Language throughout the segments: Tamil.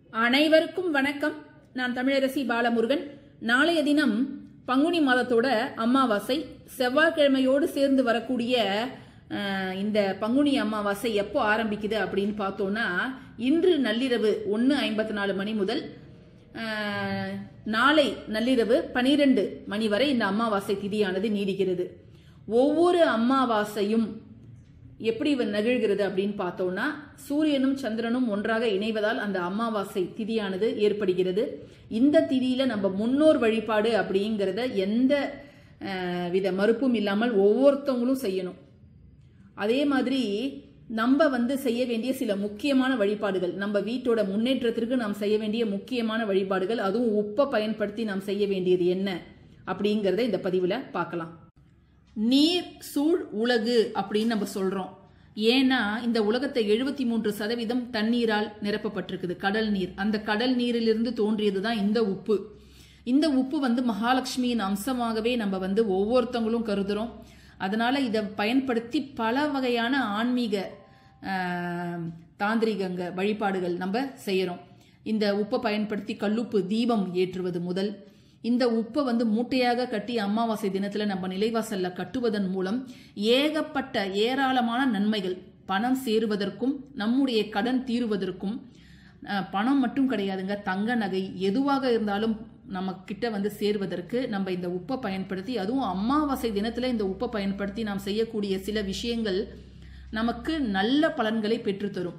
அனைவருக்கும் வணக்கம். நான் தமிழரசி பாலமுருகன். நாளைய தினம் பங்குனி மாதத்தோட அமாவாசை, செவ்வாய்க்கிழமையோடு சேர்ந்து வரக்கூடிய இந்த பங்குனி அமாவாசை எப்போ ஆரம்பிக்குது அப்படின்னு பார்த்தோம்னா, இன்று நள்ளிரவு 1:54 மணி முதல் நாளை நள்ளிரவு 12 மணி வரை இந்த அமாவாசை திதியானது நீடிக்கிறது. ஒவ்வொரு அமாவாசையும் எப்படி நிகழ்கிறது அப்படின்னு பார்த்தோம்னா, சூரியனும் சந்திரனும் ஒன்றாக இணைவதால் அந்த அமாவாசை திதியானது ஏற்படுகிறது. இந்த திதியில நம்ம முன்னோர் வழிபாடு அப்படிங்கிறத எந்த வித மறுப்பும் இல்லாமல் ஒவ்வொருத்தவங்களும் செய்யணும். அதே மாதிரி நம்ம செய்ய வேண்டிய சில முக்கியமான வழிபாடுகள், நம்ம வீட்டோட முன்னேற்றத்திற்கு நாம் செய்ய வேண்டிய முக்கியமான வழிபாடுகள், அதுவும் உப்பை பயன்படுத்தி நாம் செய்ய வேண்டியது என்ன அப்படிங்கறத இந்த பதிவுல பார்க்கலாம். நீர் சூழ் உலகு அப்படின்னு நம்ம சொல்றோம். ஏன்னா இந்த உலகத்தை 73% தண்ணீரால் நிரப்பப்பட்டிருக்குது, கடல் நீர். அந்த கடல் நீரிலிருந்து தோன்றியதுதான் இந்த உப்பு. இந்த உப்பு மகாலட்சுமியின் அம்சமாகவே நம்ம ஒவ்வொருத்தவங்களும் கருதுறோம். அதனால இதை பயன்படுத்தி பல வகையான ஆன்மீக தாந்திரிகங்க வழிபாடுகள் நம்ம செய்யறோம். இந்த உப்பை பயன்படுத்தி கல்லுப்பு தீபம் ஏற்றுவது முதல், இந்த உப்பை மூட்டையாக கட்டி அமாவாசை தினத்துல நம்ம நிலைவாசல்ல கட்டுவதன் மூலம் ஏகப்பட்ட ஏராளமான நன்மைகள், பணம் சேருவதற்கும் நம்முடைய கடன் தீருவதற்கும், பணம் மட்டும் கிடையாதுங்க, தங்க நகை எதுவாக இருந்தாலும் நம்ம கிட்ட சேருவதற்கு நம்ம இந்த உப்பை பயன்படுத்தி, அதுவும் அமாவாசை தினத்துல இந்த உப்பை பயன்படுத்தி நாம் செய்யக்கூடிய சில விஷயங்கள் நமக்கு நல்ல பலன்களை பெற்றுத்தரும்.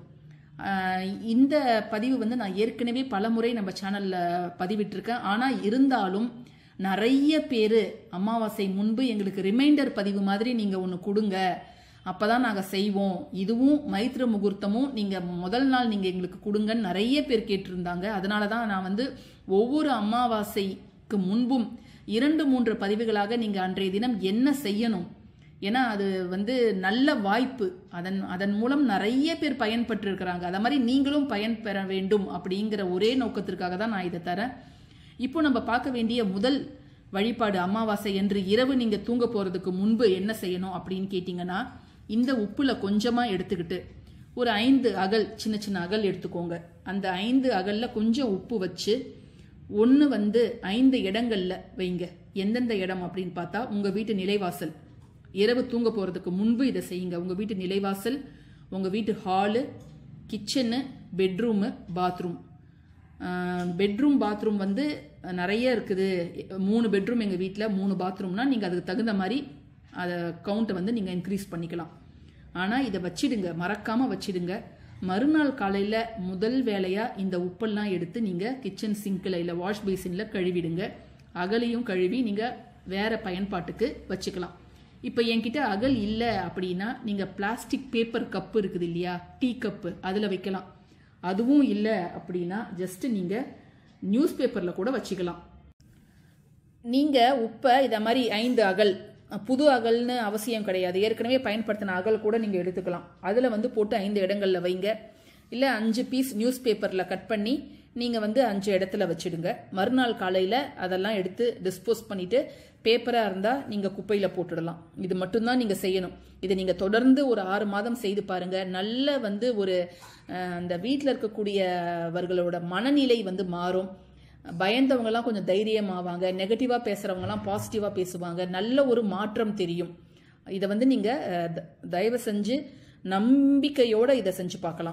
இந்த பதிவு நான் ஏற்கனவே பல முறை நம்ம சேனல்ல பதிவிட்டிருக்கேன். ஆனா இருந்தாலும் நிறைய பேரு அமாவாசை முன்பு எங்களுக்கு ரிமைண்டர் பதிவு மாதிரி நீங்க ஒண்ணு கொடுங்க, அப்பதான் நாங்க செய்வோம், இதுவும் மைத்ர முகூர்த்தமும் நீங்க முதல் நாள் நீங்க எங்களுக்கு கொடுங்கன்னு நிறைய பேர் கேட்டிருந்தாங்க. அதனாலதான் நான் ஒவ்வொரு அமாவாசைக்கு முன்பும் 2-3 பதிவுகளாக நீங்க அன்றைய தினம் என்ன செய்யணும், ஏன்னா அது நல்ல வாய்ப்பு, அதன் மூலம் நிறைய பேர் பயன்பெற்று இருக்கிறாங்க. அத மாதிரி நீங்களும் பயன்பெற வேண்டும் அப்படிங்கிற ஒரே நோக்கத்திற்காக தான் நான் இதை தரேன். இப்போ நம்ம பார்க்க வேண்டிய முதல் வழிபாடு, அமாவாசை என்று இரவு நீங்க தூங்க போறதுக்கு முன்பு என்ன செய்யணும் அப்படின்னு கேட்டீங்கன்னா, இந்த உப்புல கொஞ்சமா எடுத்துக்கிட்டு ஒரு 5 அகல், சின்ன சின்ன அகல் எடுத்துக்கோங்க. அந்த 5 அகல்ல கொஞ்சம் உப்பு வச்சு ஒன்னு 5 இடங்கள்ல வைங்க. எந்தெந்த இடம் அப்படின்னு பார்த்தா, உங்க வீட்டு நிலைவாசல், இரவு தூங்க போறதுக்கு முன்பு இதை செய்யுங்க. உங்க வீட்டு நிலைவாசல், உங்க வீட்டு hall, kitchen, bedroom, bathroom. Bedroom bathroom நிறைய இருக்குது. 3 பெட்ரூம் எங்க வீட்டில், 3 பாத்ரூம்னா நீங்க அதுக்கு தகுந்த மாதிரி அதை கவுண்ட்டை நீங்க இன்க்ரீஸ் பண்ணிக்கலாம். ஆனா இதை வச்சிடுங்க, மறக்காம வச்சிடுங்க. மறுநாள் காலையில முதல் வேலையா இந்த உப்பெல்லாம் எடுத்து நீங்க கிச்சன் சிங்க்ல இல்ல வாஷ் பேசின்ல கழுவிடுங்க. அகலையும் கழுவி நீங்க வேற பயன்பாட்டுக்கு வச்சுக்கலாம். இப்ப என்கிட்ட அகல் இல்ல அப்படின்னா நீங்க பிளாஸ்டிக் பேப்பர் கப்பு இருக்குது இல்லையா, டீ கப்பு, அதுல வைக்கலாம். அதுவும் இல்ல அப்படின்னா ஜஸ்ட் நீங்க நியூஸ் பேப்பர்ல கூட வச்சுக்கலாம். நீங்க உப்பை இத மாதிரி 5 அகல், புது அகல்னு அவசியம் கிடையாது, ஏற்கனவே பயன்படுத்தின அகல் கூட நீங்க எடுத்துக்கலாம். அதுல போட்டு 5 இடங்கள்ல வைங்க. இல்ல 5 பீஸ் நியூஸ் பேப்பர்ல கட் பண்ணி நீங்க 5 இடத்துல வச்சிடுங்க. மறுநாள் காலையில அதெல்லாம் எடுத்து டிஸ்போஸ் பண்ணிட்டு, பேப்பரா இருந்தா நீங்க குப்பையில போட்டுடலாம். இது மட்டும்தான் நீங்க செய்யணும். இதை நீங்க தொடர்ந்து ஒரு 6 மாதம் செய்து பாருங்க. நல்ல ஒரு அந்த வீட்டில் இருக்கக்கூடியவர்களோட மனநிலை மாறும். பயந்தவங்க எல்லாம் கொஞ்சம் தைரியமாவாங்க, நெகட்டிவா பேசுறவங்க எல்லாம் பாசிட்டிவா பேசுவாங்க, நல்ல ஒரு மாற்றம் தெரியும். இதை நீங்க தயவு செஞ்சு நம்பிக்கையோட இதை செஞ்சு பார்க்கலாம்.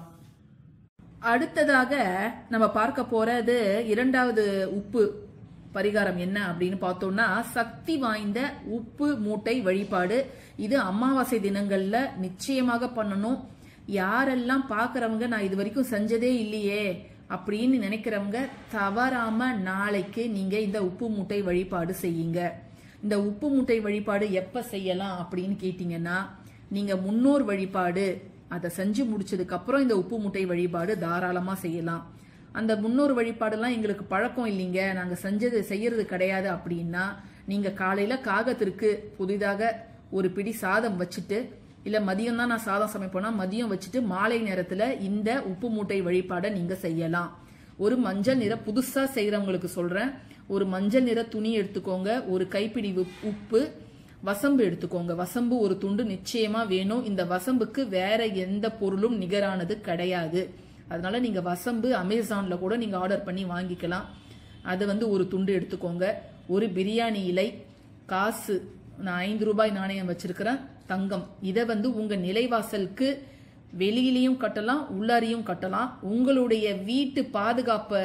அடுத்ததாக நம்ம பார்க்க போறது 2வது உப்பு பரிகாரம் என்ன அப்படின்னு பார்த்தோம்னா, சக்தி வாய்ந்த உப்பு மூட்டை வழிபாடு. இது அமாவாசை தினங்கள்ல நிச்சயமாக பண்ணணும். யாரெல்லாம் பாக்குறவங்க நான் இது வரைக்கும் செஞ்சதே இல்லையே அப்படின்னு நினைக்கிறவங்க தவறாம நாளைக்கு நீங்க இந்த உப்பு மூட்டை வழிபாடு செய்யுங்க. இந்த உப்பு மூட்டை வழிபாடு எப்ப செய்யலாம் அப்படின்னு கேட்டீங்கன்னா, நீங்க முன்னோர் வழிபாடு அதை செஞ்சு முடிச்சதுக்கு அப்புறம் இந்த உப்பு மூட்டை வழிபாடு தாராளமா செய்யலாம். அந்த முன்னோர் வழிபாடெல்லாம் எங்களுக்கு பழக்கம் இல்லைங்க, நாங்க செய்யறது கிடையாது அப்படின்னா, நீங்க காலையில காகத்திற்கு புதிதாக ஒரு பிடி சாதம் வச்சுட்டு, இல்ல மதியம் தான் நான் சாதம் சமைப்போனா மதியம் வச்சுட்டு மாலை நேரத்துல இந்த உப்பு மூட்டை வழிபாடை நீங்க செய்யலாம். ஒரு மஞ்சள் நிற, புதுசா செய்யறவங்களுக்கு சொல்றேன், ஒரு மஞ்சள் நிற துணி எடுத்துக்கோங்க, ஒரு கைப்பிடி உப்பு, வசம்பு எடுத்துக்கோங்க. வசம்பு ஒரு துண்டு நிச்சயமா வேணும். இந்த வசம்புக்கு வேற எந்த பொருளும் நிகரானது கிடையாது. அதனால நீங்க வசம்பு அமேசான்ல கூட நீங்க ஆர்டர் பண்ணி வாங்கிக்கலாம். அதை வந்து ஒரு துண்டு எடுத்துக்கோங்க. ஒரு பிரியாணி இலை, காசு, நான் 5 ரூபாய் நாணயம் வச்சிருக்கிறேன், தங்கம். இதை வந்து உங்க நிலைவாசலுக்கு வெளியிலையும் கட்டலாம், உள்ளாரியும் கட்டலாம். உங்களுடைய வீட்டு பாதுகாப்பை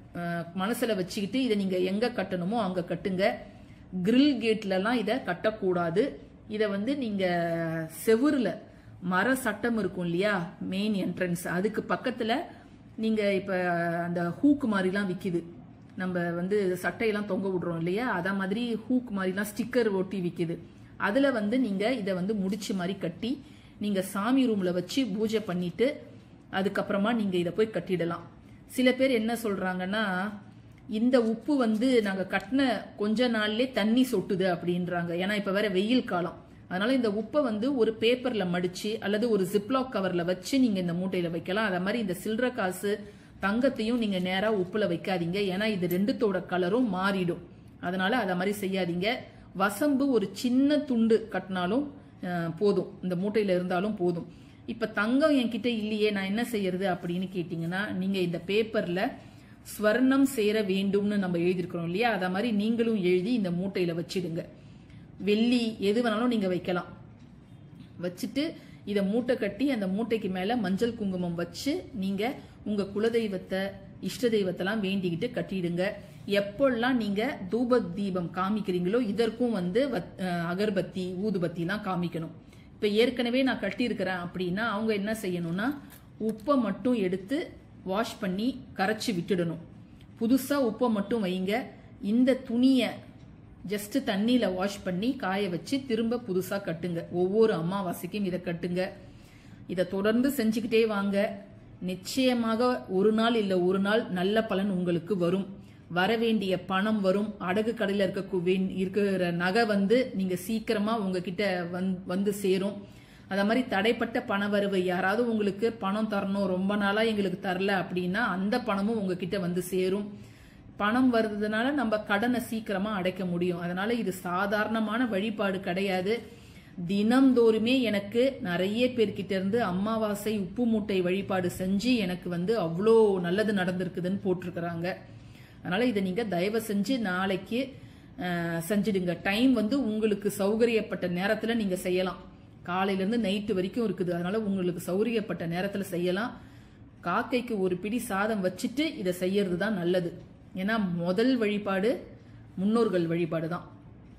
மனசுல வச்சுக்கிட்டு இதை நீங்க எங்க கட்டணுமோ அங்க கட்டுங்க. கிரில் கேட்லலாம் இதை கட்டக்கூடாது. இதை வந்து நீங்க செவுருல மர சட்டம் இருக்கும் இல்லையா, மெயின் என்ட்ரன்ஸ், அதுக்கு பக்கத்துல நீங்க இப்ப அந்த ஹூக் மாதிரிலாம் விக்குது, நம்ம வந்து சட்டையெல்லாம் தொங்க விடுறோம் இல்லையா, அத மாதிரி ஹூக் மாதிரிலாம் ஸ்டிக்கர் ஒட்டி விக்குது. அதுல வந்து நீங்க இதை வந்து முடிச்சு மாதிரி கட்டி நீங்க சாமி ரூம்ல வச்சு பூஜை பண்ணிட்டு அதுக்கப்புறமா நீங்க இதை போய் கட்டிடலாம். சில பேர் என்ன சொல்றாங்கன்னா, இந்த உப்பு வந்து நாங்க கட்டின கொஞ்ச நாள்லயே தண்ணி சொட்டுது அப்படின்றாங்க. ஏன்னா இப்ப வேற வெயில் காலம், அதனால இந்த உப்பை வந்து ஒரு பேப்பர்ல மடிச்சு அல்லது ஒரு ஜிப்லாக் கவர்ல வச்சு நீங்க இந்த மூட்டையில வைக்கலாம். அத மாதிரி இந்த சில்லற காசு, தங்கத்தையும் நீங்க நேரா உப்புல வைக்காதீங்க. ஏன்னா இது ரெண்டுத்தோட கலரும் மாறிடும். அதனால அத மாதிரி செய்யாதீங்க. வசம்பு ஒரு சின்ன துண்டு கட்டினாலும் போதும், இந்த மூட்டையில இருந்தாலும் போதும். இப்ப தங்கம் என்கிட்ட இல்லையே, நான் என்ன செய்யறது அப்படின்னு கேட்டீங்கன்னா, நீங்க இந்த பேப்பர்ல ஸ்வர்ணம் சேர வேண்டும்னு நம்ம எழுதியிருக்கிறோம் இல்லையா, அத மாதிரி நீங்களும் எழுதி இந்த மூட்டையில வச்சிடுங்க. வெள்ளி எது வேணாலும் நீங்க வைக்கலாம். வச்சுட்டு இதை மூட்டை கட்டி அந்த மூட்டைக்கு மேல மஞ்சள் குங்குமம் வச்சு நீங்க உங்க குலதெய்வத்தை, இஷ்ட தெய்வத்தெல்லாம் வேண்டிக்கிட்டு கட்டிடுங்க. எப்பெல்லாம் நீங்க தூப தீபம் காமிக்கிறீங்களோ இதற்கும் வந்து அகர்பத்தி, ஊதுபத்தி எல்லாம் காமிக்கணும். இப்ப ஏற்கனவே நான் கட்டி இருக்கிறேன் அப்படின்னா அவங்க என்ன செய்யணும்னா, உப்பை மட்டும் எடுத்து வாஷ் பண்ணி கரைச்சி விட்டுடணும். புதுசா உப்பை மட்டும் வைங்க. இந்த துணியை ஜஸ்ட் தண்ணியில வாஷ் பண்ணி காய வச்சு திரும்ப புதுசா கட்டுங்க. ஒவ்வொரு அமாவாசைக்கும் இதை கட்டுங்க. இதை தொடர்ந்து செஞ்சுக்கிட்டே வாங்க. நிச்சயமாக ஒரு நாள் இல்ல ஒரு நாள் நல்ல பலன் உங்களுக்கு வரும். வரவேண்டிய பணம் வரும். அடகு கடையில் இருக்கிற நகை வந்து நீங்க சீக்கிரமா உங்ககிட்ட வந்து சேரும். அத மாதிரி தடைப்பட்ட பண வரவு, யாராவது உங்களுக்கு பணம் தரணும், ரொம்ப நாளா எங்களுக்கு தரல அப்படின்னா அந்த பணமும் உங்ககிட்ட வந்து சேரும். பணம் வருதுனால நம்ம கடனை சீக்கிரமா அடைக்க முடியும். அதனால இது சாதாரணமான வழிபாடு கிடையாது. தினம்தோறுமே எனக்கு நிறைய பேர்கிட்ட இருந்து அமாவாசை உப்பு மூட்டை வழிபாடு செஞ்சு எனக்கு வந்து அவ்வளோ நல்லது நடந்திருக்குதுன்னு போட்டிருக்கிறாங்க. அதனால இதை நீங்க தயவு செஞ்சு நாளைக்கு செஞ்சிடுங்க. டைம் வந்து உங்களுக்கு சௌகரியப்பட்ட நேரத்துல நீங்க செய்யலாம். காலையில இருந்து நைட்டு வரைக்கும் இருக்குது. அதனால உங்களுக்கு சௌகரியப்பட்ட நேரத்துல செய்யலாம். காக்கைக்கு ஒரு பிடி சாதம் வச்சுட்டு இதை செய்யறது தான் நல்லது. ஏன்னா முதல் வழிபாடு முன்னோர்கள் வழிபாடு தான்.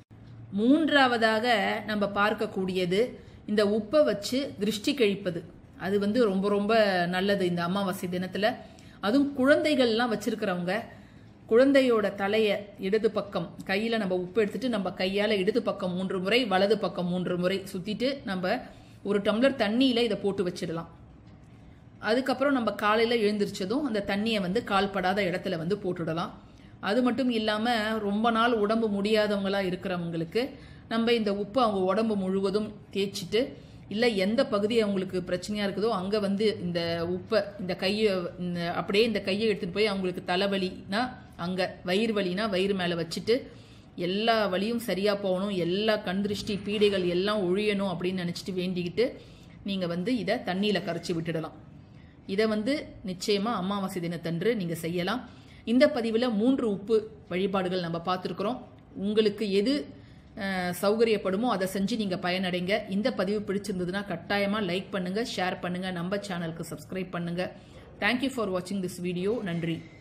மூன்றாவதாக நம்ம பார்க்கக்கூடியது இந்த உப்பை வச்சு திருஷ்டி கழிப்பது. அது வந்து ரொம்ப ரொம்ப நல்லது இந்த அமாவாசை தினத்துல. அதுவும் குழந்தைகள்லாம் வச்சிருக்கிறவங்க குழந்தையோட தலைய இடது பக்கம் கையில நம்ம உப்பு எடுத்துட்டு நம்ம கையால இடது பக்கம் 3 முறை, வலது பக்கம் 3 முறை சுத்திட்டு நம்ம ஒரு டம்ளர் தண்ணியில இதை போட்டு வச்சிடலாம். அதுக்கப்புறம் நம்ம காலையில எழுந்திரிச்சதும் அந்த தண்ணியை வந்து கால்படாத இடத்துல வந்து போட்டுடலாம். அது மட்டும் இல்லாம ரொம்ப நாள் உடம்பு முடியாதவங்களா இருக்கிறவங்களுக்கு நம்ம இந்த உப்பு அவங்க உடம்பு முழுவதும் தேய்ச்சிட்டு, இல்ல எந்த பகுதி அவங்களுக்கு பிரச்சனையா இருக்குதோ அங்க வந்து இந்த உப்பை இந்த கையை அப்படியே இந்த கையை எடுத்துட்டு போய் அவங்களுக்கு தலைவலினா அங்க, வயிறு வலினா வயிறு மேல வச்சுட்டு எல்லா வலியும் சரியா போகணும், எல்லா கண்திருஷ்டி பீடைகள் எல்லாம் ஒழியணும் அப்படின்னு நினைச்சிட்டு வேண்டிக்கிட்டு நீங்க வந்து இதை தண்ணியில கரைச்சி விட்டுடலாம். இதை வந்து நிச்சயமா அமாவாசை தினத்தன்று நீங்க செய்யலாம். இந்த பதிவில் 3 உப்பு வழிபாடுகள் நம்ம பார்த்துருக்குறோம். உங்களுக்கு எது சௌகரியப்படுமோ அதை செஞ்சு நீங்க பயனடைங்க. இந்த பதிவு பிடிச்சிருந்ததுன்னா கட்டாயமா லைக் பண்ணுங்க, ஷேர் பண்ணுங்க, நம்ம சேனலுக்கு சப்ஸ்கிரைப் பண்ணுங்க. தேங்க்யூ ஃபார் வாட்சிங் திஸ் வீடியோ. நன்றி.